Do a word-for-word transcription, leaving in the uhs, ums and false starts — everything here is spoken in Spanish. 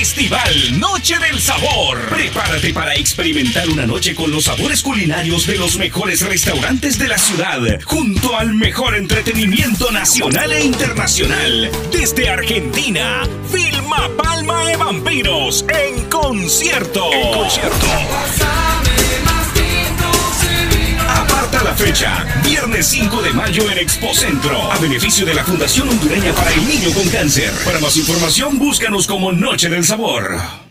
Festival Noche del Sabor. Prepárate para experimentar una noche con los sabores culinarios de los mejores restaurantes de la ciudad, junto al mejor entretenimiento nacional e internacional. Desde Argentina, Vilma Palma de Vampiros en concierto. En concierto. Aparta la fecha, viernes cinco de mayo en Expo Centro, a beneficio de la Fundación Hondureña para el Niño con Cáncer. Para más información, búscanos como Noche del Sabor.